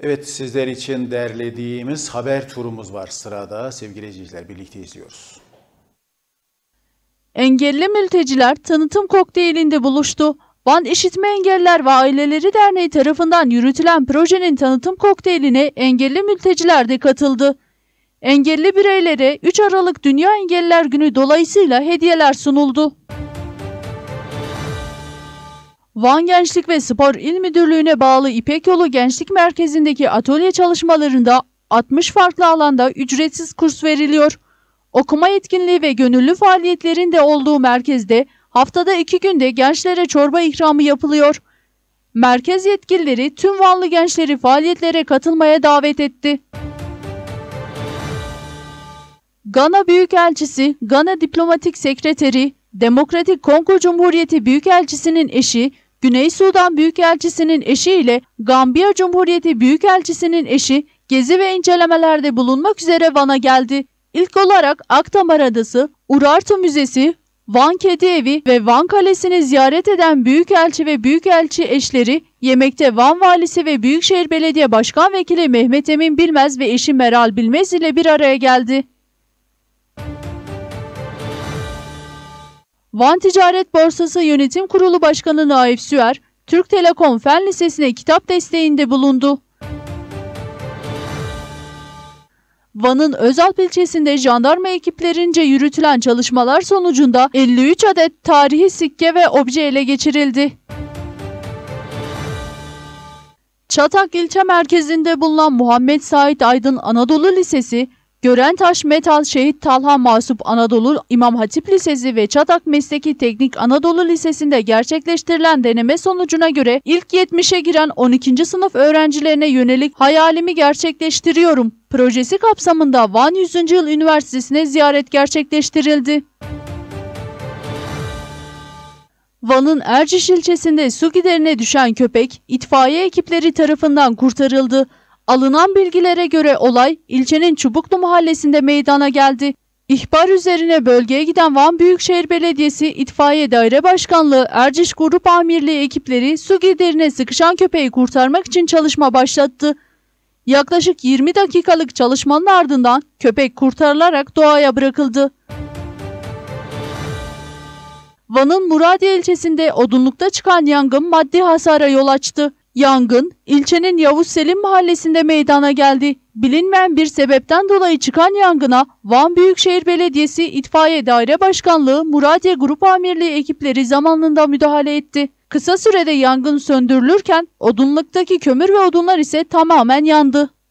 Evet, sizler için derlediğimiz haber turumuz var sırada. Sevgili izleyiciler, birlikte izliyoruz. Engelli mülteciler tanıtım kokteylinde buluştu. Van İşitme Engelliler ve Aileleri Derneği tarafından yürütülen projenin tanıtım kokteyline engelli mülteciler de katıldı. Engelli bireylere 3 Aralık Dünya Engelliler Günü dolayısıyla hediyeler sunuldu. Van Gençlik ve Spor İl Müdürlüğü'ne bağlı İpek Yolu Gençlik Merkezi'ndeki atölye çalışmalarında 60 farklı alanda ücretsiz kurs veriliyor. Okuma etkinliği ve gönüllü faaliyetlerin de olduğu merkezde haftada 2 günde gençlere çorba ikramı yapılıyor. Merkez yetkilileri tüm Vanlı gençleri faaliyetlere katılmaya davet etti. Gana Büyükelçisi, Gana Diplomatik Sekreteri, Demokratik Kongo Cumhuriyeti Büyükelçisi'nin eşi, Güney Sudan Büyükelçisi'nin eşi ile Gambiya Cumhuriyeti Büyükelçisi'nin eşi gezi ve incelemelerde bulunmak üzere Van'a geldi. İlk olarak Akdamar Adası, Urartu Müzesi, Van Kedi Evi ve Van Kalesi'ni ziyaret eden Büyükelçi ve Büyükelçi eşleri yemekte Van Valisi ve Büyükşehir Belediye Başkan Vekili Mehmet Emin Bilmez ve eşi Meral Bilmez ile bir araya geldi. Van Ticaret Borsası Yönetim Kurulu Başkanı Naif Süer, Türk Telekom Fen Lisesi'ne kitap desteğinde bulundu. Van'ın Özalp ilçesinde jandarma ekiplerince yürütülen çalışmalar sonucunda 53 adet tarihi sikke ve obje ele geçirildi. Çatak ilçe merkezinde bulunan Muhammed Said Aydın Anadolu Lisesi, Görentaş Metal Şehit Talha Masup Anadolu İmam Hatip Lisesi ve Çatak Mesleki Teknik Anadolu Lisesi'nde gerçekleştirilen deneme sonucuna göre ilk 70'e giren 12. sınıf öğrencilerine yönelik Hayalimi Gerçekleştiriyorum projesi kapsamında Van 100. Yıl Üniversitesi'ne ziyaret gerçekleştirildi. Van'ın Erciş ilçesinde su giderine düşen köpek itfaiye ekipleri tarafından kurtarıldı. Alınan bilgilere göre olay ilçenin Çubuklu mahallesinde meydana geldi. İhbar üzerine bölgeye giden Van Büyükşehir Belediyesi İtfaiye Daire Başkanlığı Erciş Grup Amirliği ekipleri su giderine sıkışan köpeği kurtarmak için çalışma başlattı. Yaklaşık 20 dakikalık çalışmanın ardından köpek kurtarılarak doğaya bırakıldı. Van'ın Muradiye ilçesinde odunlukta çıkan yangın maddi hasara yol açtı. Yangın, ilçenin Yavuz Selim mahallesinde meydana geldi. Bilinmeyen bir sebepten dolayı çıkan yangına Van Büyükşehir Belediyesi İtfaiye Daire Başkanlığı Muradiye Grup Amirliği ekipleri zamanında müdahale etti. Kısa sürede yangın söndürülürken odunluktaki kömür ve odunlar ise tamamen yandı.